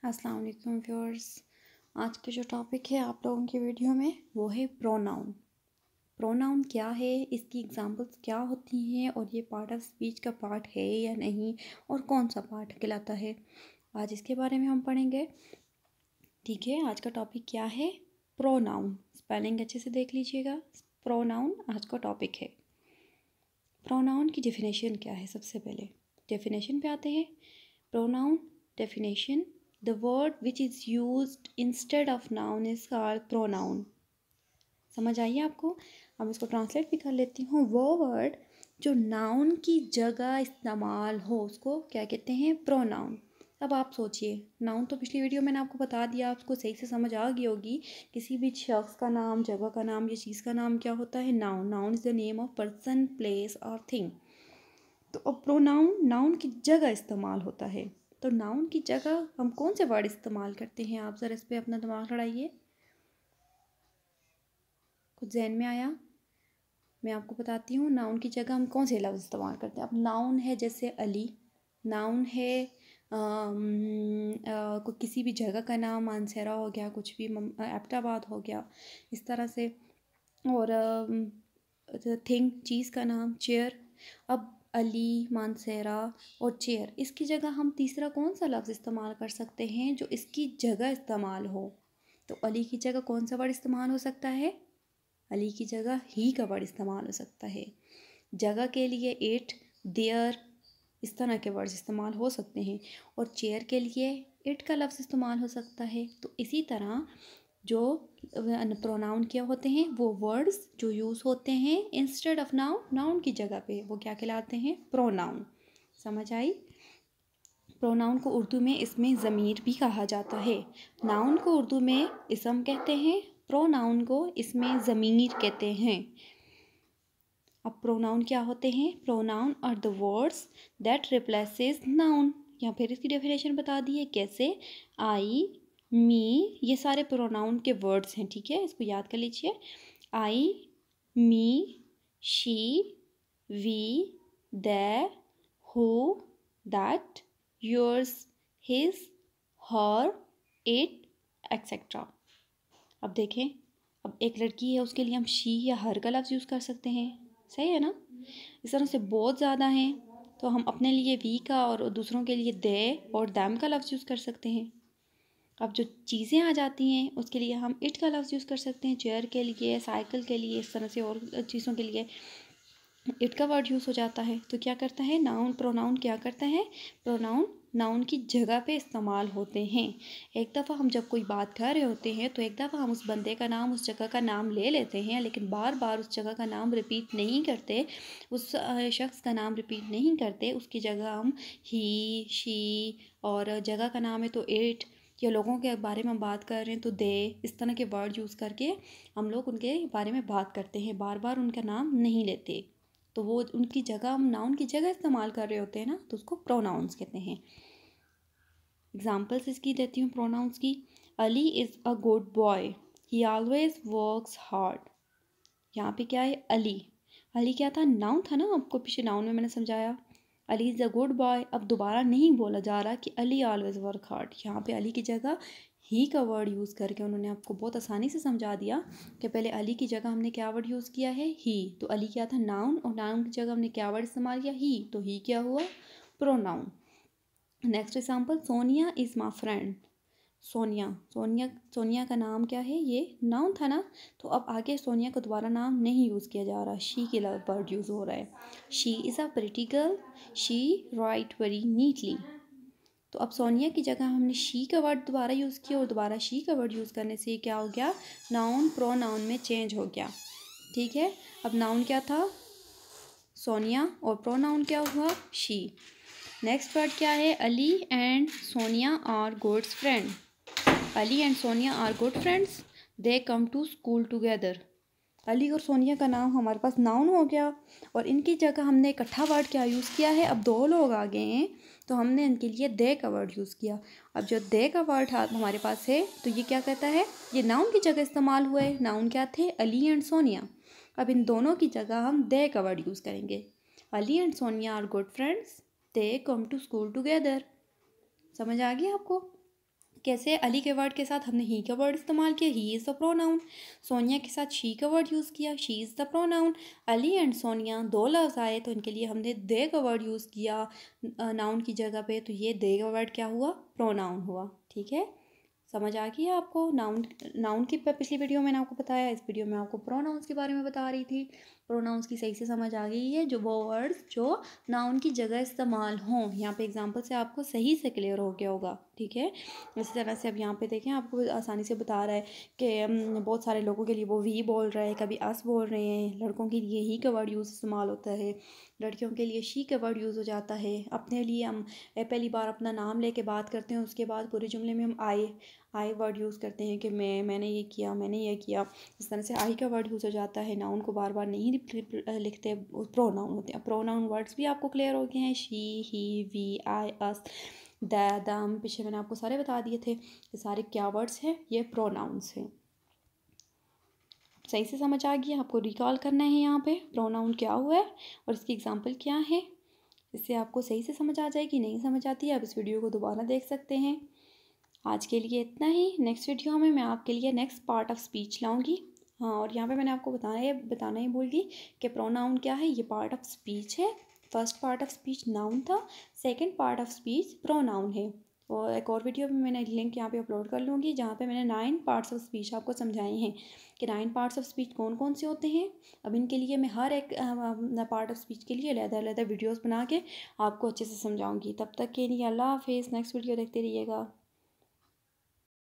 अस्सलाम वालेकुम व्यूअर्स। आज का जो टॉपिक है आप लोगों की वीडियो में वो है प्रोनाउन। प्रोनाउन क्या है, इसकी एग्जांपल्स क्या होती हैं और ये पार्ट ऑफ स्पीच का पार्ट है या नहीं और कौन सा पार्ट कहलाता है, आज इसके बारे में हम पढ़ेंगे। ठीक है, आज का टॉपिक क्या है? प्रोनाउन। स्पेलिंग अच्छे से देख लीजिएगा। प्रोनाउन आज का टॉपिक है। प्रोनाउन की डेफिनेशन क्या है? सबसे पहले डेफिनेशन पे आते हैं। Pronoun definition: the word which is used instead of noun is called pronoun। समझ आइए आपको? अब इसको ट्रांसलेट भी कर लेती हूँ। वो वर्ड जो नाउन की जगह इस्तेमाल हो उसको क्या कहते हैं? प्रोनाउन। अब आप सोचिए, नाउन तो पिछली वीडियो मैंने आपको बता दिया, आपको सही से समझ आ गई होगी। किसी भी शख्स का नाम, जगह का नाम या चीज़ का नाम क्या होता है? Noun. Noun is the name of person, place और थिंग। तो अब प्रोनाउन नाउन की जगह इस्तेमाल होता है। तो नाउन की जगह हम कौन से वर्ड इस्तेमाल करते हैं? आप ज़रा इस पर अपना दिमाग लड़ाइए। कुछ जहन में आया? मैं आपको बताती हूँ नाउन की जगह हम कौन से लफ्ज़ इस्तेमाल करते हैं। अब नाउन है जैसे अली, नाउन है कोई किसी भी जगह का नाम, मानसरा हो गया, कुछ भी एबटाबाद हो गया, इस तरह से। और थिंग, चीज़ का नाम, चेयर। अब अली, मानसेरा और चेयर, इसकी जगह हम तीसरा कौन सा लफ्ज़ इस्तेमाल कर सकते हैं जो इसकी जगह इस्तेमाल हो? तो अली की जगह कौन सा वर्ड इस्तेमाल हो सकता है? अली की जगह ही का वर्ड इस्तेमाल हो सकता है। जगह के लिए इट, देयर, इस तरह के वर्ड्स इस्तेमाल हो सकते हैं। और चेयर के लिए इट का लफ्ज़ इस्तेमाल हो सकता है। तो इसी तरह जो प्रोनाउन क्या होते हैं, वो वर्ड्स जो यूज़ होते हैं इंस्टेड ऑफ नाउन, नाउन की जगह पे, वो क्या कहलाते हैं? प्रोनाउन। समझ आई? प्रोनाउन को उर्दू में इसमें ज़मीर भी कहा जाता है। नाउन को उर्दू में इसम कहते हैं, प्रोनाउन को इसमें ज़मीर कहते हैं। अब प्रोनाउन क्या होते हैं? Pronoun are the words that replaces noun. या फिर इसकी डेफिनेशन बता दी है कैसे। आई, मी, ये सारे प्रोनाउन के वर्ड्स हैं। ठीक है, इसको याद कर लीजिए। I, me, she, we, they, who, that, yours, his, her, it, etcetera. अब देखें, अब एक लड़की है, उसके लिए हम शी या हर का लफ्ज़ यूज़ कर सकते हैं। सही है ना? इस तरह से बहुत ज़्यादा हैं, तो हम अपने लिए वी का और दूसरों के लिए दे और दैम का लफ्ज़ यूज़ कर सकते हैं। अब जो चीज़ें आ जाती हैं उसके लिए हम इट का लफ्ज़ यूज़ कर सकते हैं। चेयर के लिए, साइकिल के लिए, इस तरह से और चीज़ों के लिए इट का वर्ड यूज़ हो जाता है। तो क्या करता है नाउन? प्रोनाउन क्या करता है? प्रोनाउन नाउन की जगह पे इस्तेमाल होते हैं। एक दफ़ा हम जब कोई बात कर रहे होते हैं तो एक दफ़ा हम उस बंदे का नाम, उस जगह का नाम ले लेते हैं, लेकिन बार बार उस जगह का नाम रिपीट नहीं करते, उस शख्स का नाम रिपीट नहीं करते। उसकी जगह हम ही, शी, और जगह का नाम है तो इट, या लोगों के बारे में हम बात कर रहे हैं तो दे, इस तरह के वर्ड यूज़ करके हम लोग उनके बारे में बात करते हैं, बार बार उनका नाम नहीं लेते। तो वो उनकी जगह, हम नाउन की जगह इस्तेमाल कर रहे होते हैं ना, तो उसको प्रोनाउंस कहते हैं। एग्जाम्पल्स इसकी देती हूँ प्रोनाउंस की। Ali is a good boy, he always works hard. यहाँ पे क्या है? अली। अली क्या था? नाउन था ना, आपको पीछे नाउन में मैंने समझाया। Ali is a good boy. अब दोबारा नहीं बोला जा रहा कि अली ऑलवेज वर्क हार्ड। यहाँ पे अली की जगह ही का वर्ड यूज़ करके उन्होंने आपको बहुत आसानी से समझा दिया कि पहले अली की जगह हमने क्या वर्ड यूज़ किया है? ही। तो अली क्या था? नाउन, और नाउन की जगह हमने क्या वर्ड इस्तेमाल किया? ही। तो ही क्या हुआ? Pronoun. Next example, Sonia is my friend. Sonia, Sonia का नाम क्या है? ये नाउन था ना, तो अब आगे सोनिया को दोबारा नाम नहीं यूज़ किया जा रहा, शी के वर्ड यूज़ हो रहा है। She is a pretty girl, she write very neatly. तो अब सोनिया की जगह हमने शी का वर्ड दोबारा यूज़ किया, और दोबारा शी का वर्ड यूज़ करने से क्या हो गया? नाउन प्रोनाउन में चेंज हो गया। ठीक है, अब नाउन क्या था? सोनिया, और प्रोनाउन क्या हुआ? शी। नेक्स्ट वर्ड क्या है? Ali and Sonia are good friend. Ali and Sonia are good friends, they come to school together. Ali और सोनिया का नाम हमारे पास नाउन हो गया, और इनकी जगह हमने इकट्ठा वर्ड क्या यूज़ किया है? अब दो लोग आ गए हैं तो हमने इनके लिए दे का वर्ड यूज़ किया। अब जो दे का वर्ड हमारे पास है, तो ये क्या कहता है? ये नाउन की जगह इस्तेमाल हुआ है। नाउन क्या थे? अली एंड सोनिया। अब इन दोनों की जगह हम दे का वर्ड यूज़ करेंगे। Ali and Sonia are good friends, they come to school together. समझ आ गई आपको? कैसे अली के वर्ड के साथ हमने ही का वर्ड इस्तेमाल किया, he is the pronoun. Sonia के साथ शी का वर्ड यूज़ किया, she is the pronoun. Ali and Sonia दो लफ्ज़ आए तो इनके लिए हमने दे का वर्ड यूज़ किया नाउन की जगह पे, तो ये दे का वर्ड क्या हुआ, प्रोनाउन हुआ। ठीक है, समझ आ गई आपको। नाउन की पिछली वीडियो में मैंने आपको बताया, इस वीडियो में आपको प्रोनाउंस के बारे में बता रही थी। प्रोनाउंस की सही से समझ आ गई है, जो वो वर्ड्स जो नाउन की जगह इस्तेमाल हों। यहाँ पे एग्जांपल से आपको सही से क्लियर हो गया होगा। ठीक है, इसी तरह से अब यहाँ पे देखें, आपको आसानी से बता रहा है कि बहुत सारे लोगों के लिए वो वी बोल रहा है, कभी अस बोल रहे हैं। लड़कों के लिए ही का वर्ड यूज़ इस्तेमाल होता है, लड़कियों के लिए शी का वर्ड यूज़ हो जाता है। अपने लिए हम पहली बार अपना नाम लेके बात करते हैं, उसके बाद पूरे जुमले में हम आई वर्ड यूज़ करते हैं कि मैंने ये किया, मैंने ये किया। इस तरह से आई का वर्ड यूज़ हो जाता है। नाउन को बार बार नहीं लिखते, प्रोनाउन होते हैं। प्रोनाउन वर्ड्स भी आपको क्लियर हो गए हैं, शी, ही, वी, आई, अस, दम, पीछे मैंने आपको सारे बता दिए थे। ये सारे क्या वर्ड्स हैं, ये प्रोनाउंस हैं। सही से समझ आ गया, आपको रिकॉल करना है यहाँ पे प्रोनाउन क्या हुआ है और इसकी एग्जाम्पल क्या है। इससे आपको सही से समझ आ जाएगी। नहीं समझ आती है आप इस वीडियो को दोबारा देख सकते हैं। आज के लिए इतना ही। नेक्स्ट वीडियो में मैं आपके लिए नेक्स्ट पार्ट ऑफ स्पीच लाऊंगी। हाँ, और यहाँ पे मैंने आपको बताना ही भूल गई कि प्रोनाउन क्या है। ये पार्ट ऑफ स्पीच है। First part of speech noun था, second part of speech pronoun है। और एक और वीडियो में मैंने लिंक यहाँ पे अपलोड कर लूँगी, जहाँ पे मैंने 9 पार्ट्स ऑफ स्पीच आपको समझाए हैं कि 9 पार्ट्स ऑफ स्पीच कौन कौन से होते हैं। अब इनके लिए मैं हर एक पार्ट ऑफ स्पीच के लिए अलग-अलग वीडियोस बना के आपको अच्छे से समझाऊंगी। तब तक के लिए अल्लाह हाफिज़। नेक्स्ट वीडियो देखते रहिएगा।